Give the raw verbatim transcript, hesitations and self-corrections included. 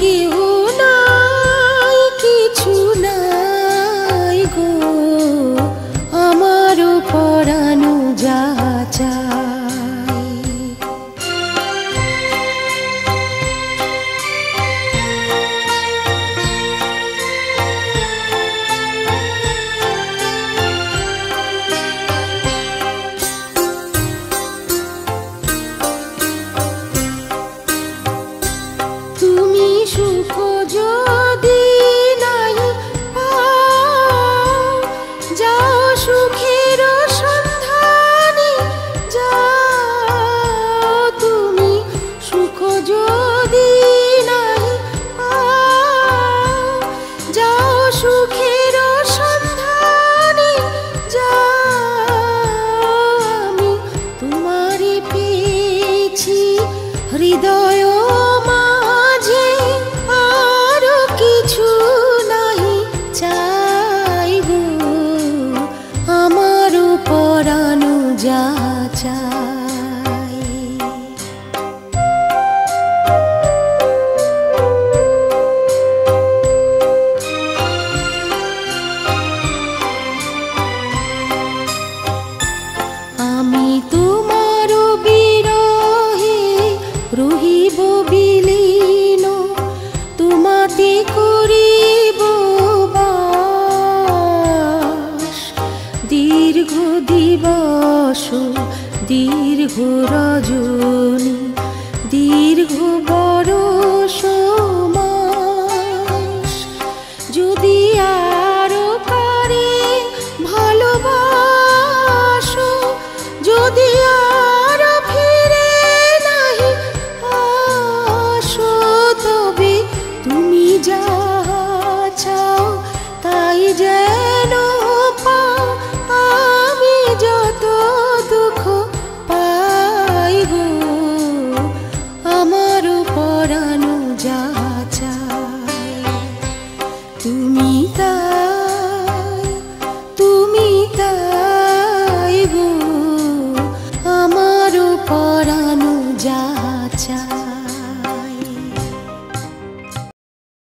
কেহ নাই কিছু নাই গো আমারও পরানো যাহা চাই। তুমি সুখ যদি নাই পাও, যাও সুখের সন্ধানে যাও। তুমি সুখ যদি নাই পাও, যাও সুখের সন্ধানে যাও। আমি তোমারে পেয়েছি হৃদয় মাঝে, আরো কিছু নাহি চাই গো আমারও পরানো যাহা চাই। আমি তোমার বিরহে রহিব বিলীন, তোমাতে করিব বাস। দীর্ঘ দিবস দীর্ঘ রজনী দীর্ঘ